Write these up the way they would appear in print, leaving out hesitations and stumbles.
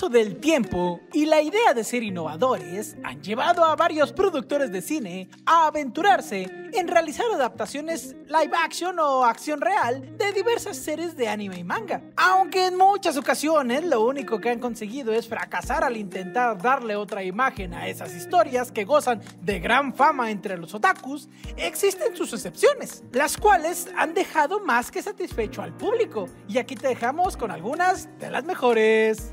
paso del tiempo y la idea de ser innovadores han llevado a varios productores de cine a aventurarse en realizar adaptaciones live action o acción real de diversas series de anime y manga. Aunque en muchas ocasiones lo único que han conseguido es fracasar al intentar darle otra imagen a esas historias que gozan de gran fama entre los otakus, existen sus excepciones, las cuales han dejado más que satisfecho al público. Y aquí te dejamos con algunas de las mejores.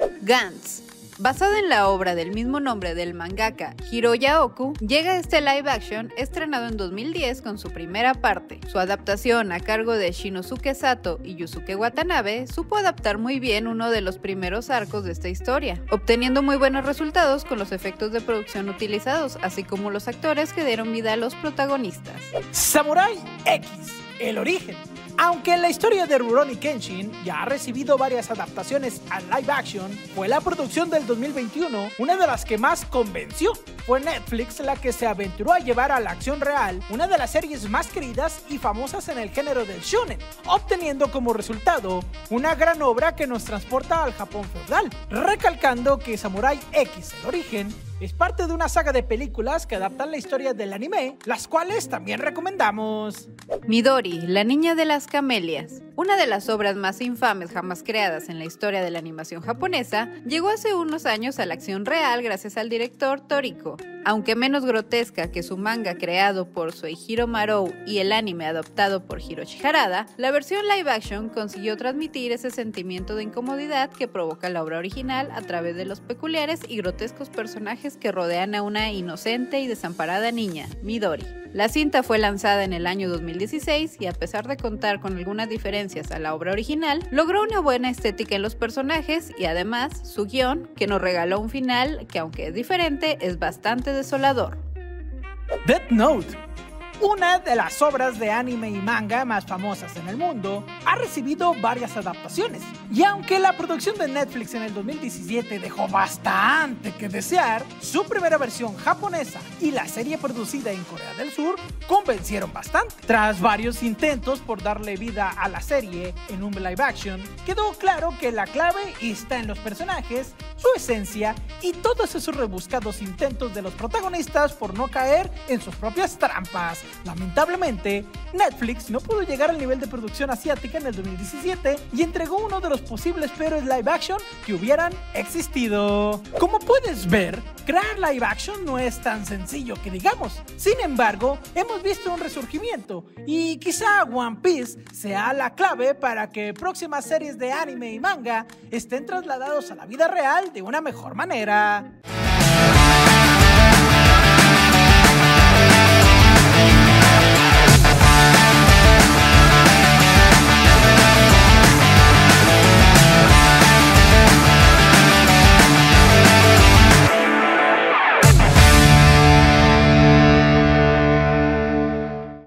Gantz. Basada en la obra del mismo nombre del mangaka Hiroya Oku, llega este live action estrenado en 2010 con su primera parte. Su adaptación a cargo de Shinosuke Sato y Yusuke Watanabe supo adaptar muy bien uno de los primeros arcos de esta historia, obteniendo muy buenos resultados con los efectos de producción utilizados, así como los actores que dieron vida a los protagonistas. Samurai X, el origen. Aunque la historia de Rurouni Kenshin ya ha recibido varias adaptaciones a live action, fue la producción del 2021 una de las que más convenció. Fue Netflix la que se aventuró a llevar a la acción real una de las series más queridas y famosas en el género del shonen, obteniendo como resultado una gran obra que nos transporta al Japón feudal, recalcando que Samurai X, el origen, es parte de una saga de películas que adaptan la historia del anime, las cuales también recomendamos. Midori, la niña de las camelias. Una de las obras más infames jamás creadas en la historia de la animación japonesa, llegó hace unos años a la acción real gracias al director Toriko. Aunque menos grotesca que su manga creado por Soichiro Marou y el anime adaptado por Hiroshi Harada, la versión live action consiguió transmitir ese sentimiento de incomodidad que provoca la obra original a través de los peculiares y grotescos personajes que rodean a una inocente y desamparada niña, Midori. La cinta fue lanzada en el año 2016 y a pesar de contar con algunas diferencias a la obra original, logró una buena estética en los personajes y además su guión, que nos regaló un final que aunque es diferente, es bastante desolador. Death Note, una de las obras de anime y manga más famosas en el mundo, ha recibido varias adaptaciones. Y aunque la producción de Netflix en el 2017 dejó bastante que desear, su primera versión japonesa y la serie producida en Corea del Sur convencieron bastante. Tras varios intentos por darle vida a la serie en un live action, quedó claro que la clave está en los personajes, su esencia y todos esos rebuscados intentos de los protagonistas por no caer en sus propias trampas. Lamentablemente, Netflix no pudo llegar al nivel de producción asiática en el 2017 y entregó uno de los posibles peores live action que hubieran existido. Como puedes ver, crear live action no es tan sencillo que digamos. Sin embargo, hemos visto un resurgimiento y quizá One Piece sea la clave para que próximas series de anime y manga estén trasladados a la vida real de una mejor manera.